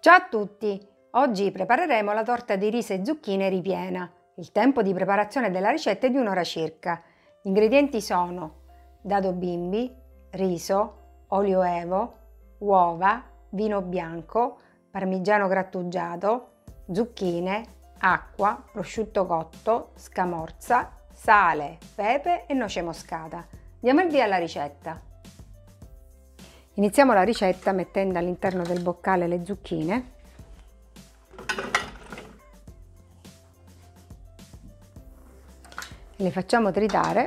Ciao a tutti! Oggi prepareremo la torta di riso e zucchine ripiena. Il tempo di preparazione della ricetta è di un'ora circa. Gli ingredienti sono dado bimbi, riso, olio evo, uova, vino bianco, parmigiano grattugiato, zucchine, acqua, prosciutto cotto, scamorza, sale, pepe e noce moscata. Diamo il via alla ricetta. Iniziamo la ricetta mettendo all'interno del boccale le zucchine. Le facciamo tritare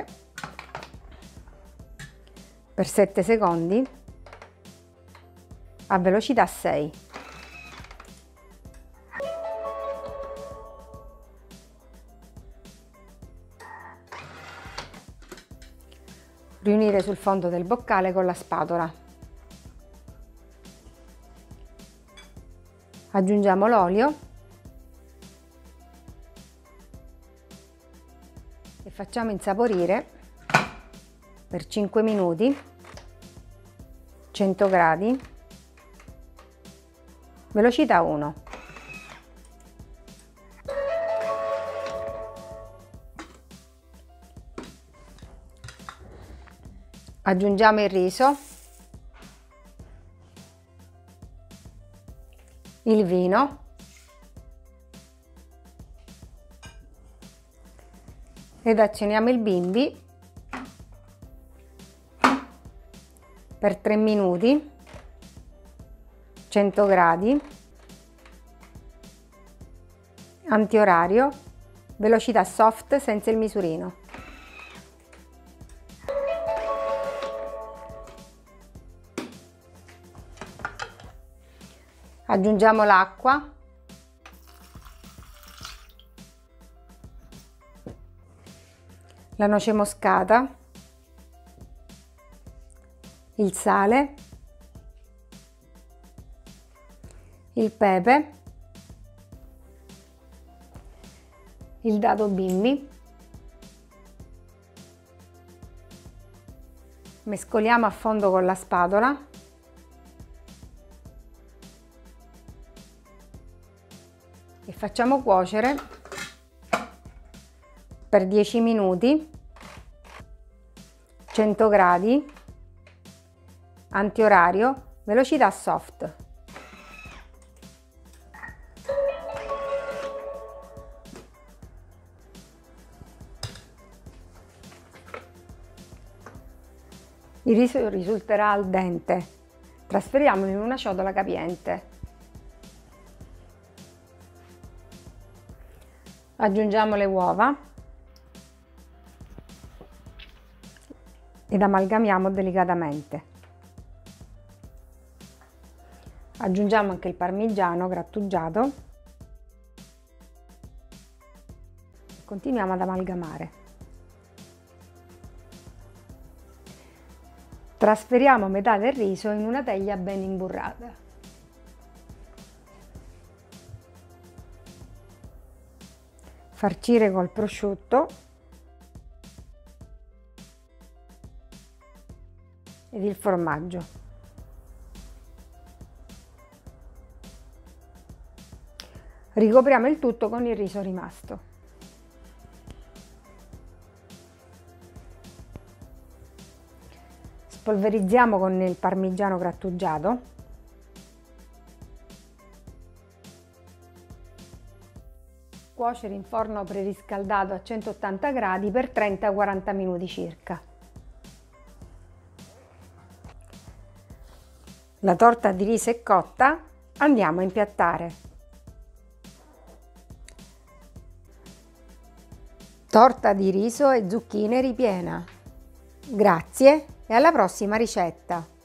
per 7 secondi a velocità 6. Riunire sul fondo del boccale con la spatola. Aggiungiamo l'olio e facciamo insaporire per 5 minuti, 100 gradi, velocità 1. Aggiungiamo il riso, il vino ed accendiamo il bimbi per 3 minuti, 100 gradi, antiorario, velocità soft senza il misurino. Aggiungiamo l'acqua, la noce moscata, il sale, il pepe, il dado bimbi. Mescoliamo a fondo con la spatola. E facciamo cuocere per 10 minuti, 100 gradi, antiorario, velocità soft. Il riso risulterà al dente. Trasferiamolo in una ciotola capiente. Aggiungiamo le uova ed amalgamiamo delicatamente. Aggiungiamo anche il parmigiano grattugiato e continuiamo ad amalgamare. Trasferiamo metà del riso in una teglia ben imburrata. Farcire col prosciutto ed il formaggio. Ricopriamo il tutto con il riso rimasto. Spolverizziamo con il parmigiano grattugiato. Cuocere in forno preriscaldato a 180 gradi per 30-40 minuti circa. La torta di riso è cotta, andiamo a impiattare. Torta di riso e zucchine ripiena. Grazie e alla prossima ricetta!